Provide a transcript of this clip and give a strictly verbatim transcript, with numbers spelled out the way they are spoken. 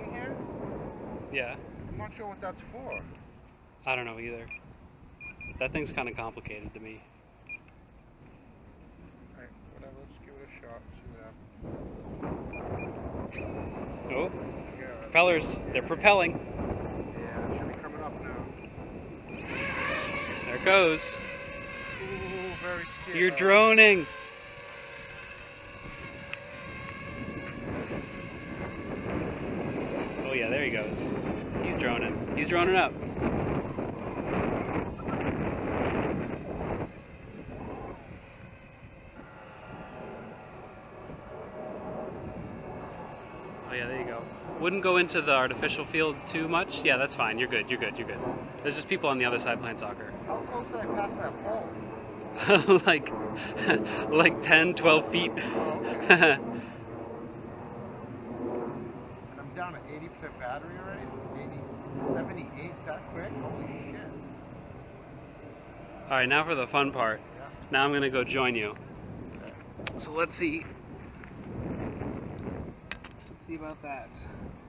thing here? Yeah. I'm not sure what that's for. I don't know either. That thing's kind of complicated to me. Alright, whatever, let's give it a shot, see what happens. Oh, Yeah, propellers, they're propelling. Yeah, it should be coming up now. There it goes. Ooh, very scary. You're droning. Oh yeah, there he goes. He's droning. He's droning up. Oh yeah, there you go. Wouldn't go into the artificial field too much. Yeah, that's fine. You're good. You're good. You're good. There's just people on the other side playing soccer. How close did I pass that pole? like, like ten, twelve feet. Oh, okay. And I'm down at eighty percent battery already? eighty, seventy-eight that quick? Holy shit. Alright, now for the fun part. Yeah. Now I'm going to go join you. Okay. So let's see. Let's see about that.